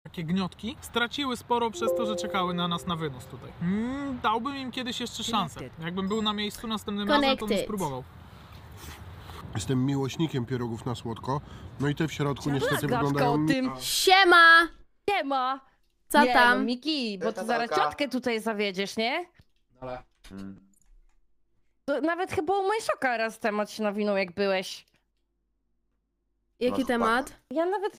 takie gniotki, straciły sporo przez to, że czekały na nas na wynos tutaj. Dałbym im kiedyś jeszcze szansę. Jakbym był na miejscu następnym razem, to bym spróbował. Jestem miłośnikiem pierogów na słodko. No i te w środku niestety wyglądają... o tym. Siema! Siema! Co nie, tam? No, Miki, bo ty zaraz ciotkę tutaj zawiedziesz, nie? Ale... To nawet chyba u Majszoka raz temat się nawinął, jak byłeś. Jaki temat? Ja nawet